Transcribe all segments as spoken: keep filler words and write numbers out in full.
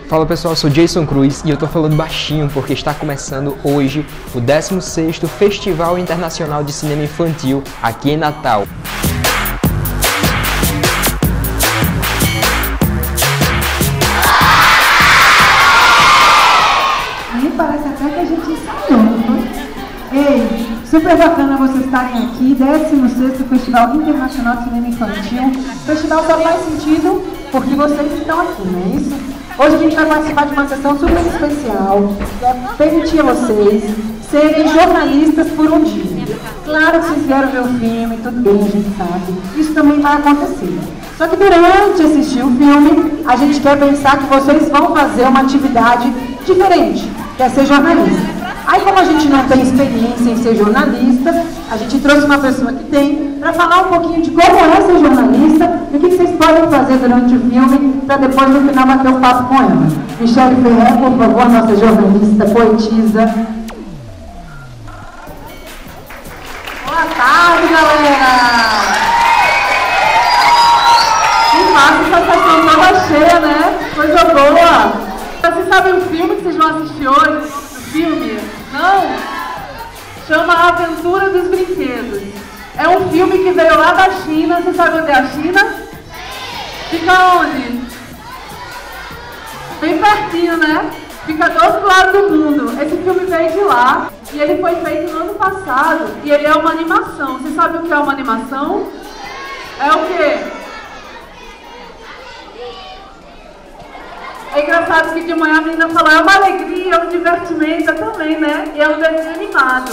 Fala pessoal, eu sou Jason Cruz e eu tô falando baixinho porque está começando hoje o décimo sexto Festival Internacional de Cinema Infantil aqui em Natal. Aí parece até que a gente ensaiou, não foi? Ei, super bacana vocês estarem aqui, décimo sexto Festival Internacional de Cinema Infantil. O festival só faz sentido porque vocês estão aqui, não é isso? Hoje a gente vai participar de uma sessão super especial, que é permitir a vocês serem jornalistas por um dia. Claro que vocês vieram ver o filme, tudo bem, a gente sabe. Isso também vai acontecer. Só que durante assistir o filme, a gente quer pensar que vocês vão fazer uma atividade diferente, que é ser jornalista. Aí, como a gente não tem experiência em ser jornalista, a gente trouxe uma pessoa que tem para falar um pouquinho de como é ser jornalista e o que vocês podem fazer durante o filme para depois, no final, bater um papo com ela. Michele Ferrer, por favor, nossa jornalista, poetisa. Boa tarde, galera! Que massa, essa sessão toda cheia, né? Coisa boa! Vocês sabem o filme que vocês vão assistir hoje? O filme? Não? Chama A Aventura dos Brinquedos. É um filme que veio lá da China. Você sabe onde é a China? Fica onde? Bem pertinho, né? Fica do outro lado do mundo. Esse filme veio de lá e ele foi feito no ano passado. E ele é uma animação. Você sabe o que é uma animação? É o quê? É engraçado que de manhã a menina falou, é uma alegria, é um divertimento, também, né? E é um desenho animado.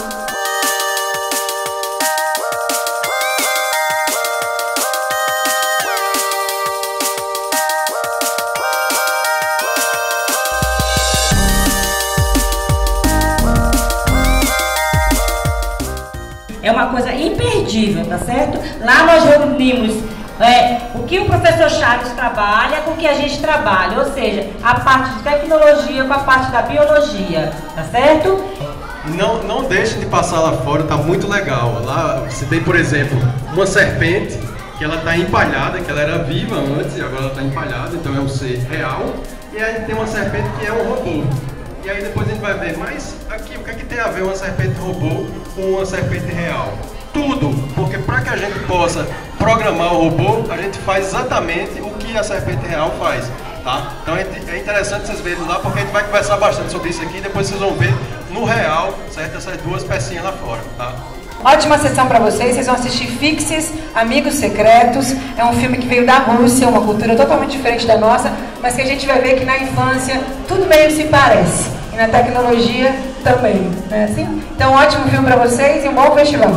É uma coisa imperdível, tá certo? Lá nós reunimos É, o que o professor Chaves trabalha com o que a gente trabalha, ou seja, a parte de tecnologia com a parte da biologia, tá certo? Não, não deixe de passar lá fora, tá muito legal. Lá você tem, por exemplo, uma serpente que ela tá empalhada, que ela era viva antes e agora ela tá empalhada, então é um ser real. E aí tem uma serpente que é um robô. E aí depois a gente vai ver, mas aqui, o que é que tem a ver uma serpente robô com uma serpente real? Tudo, porque para que a gente possa programar o robô, a gente faz exatamente o que a serpente real faz, tá? Então é interessante vocês verem lá, porque a gente vai conversar bastante sobre isso aqui, e depois vocês vão ver no real, certo? Essas duas pecinhas lá fora, tá? Ótima sessão para vocês, vocês vão assistir Fixes, Amigos Secretos. É um filme que veio da Rússia, uma cultura totalmente diferente da nossa, mas que a gente vai ver que na infância tudo meio se parece, e na tecnologia também, não é assim? Então ótimo filme para vocês e um bom festival!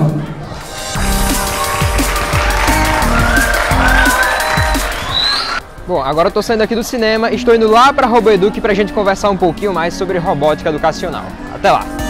Bom, agora eu tô saindo aqui do cinema e estou indo lá para a Roboeduc para a gente conversar um pouquinho mais sobre robótica educacional. Até lá!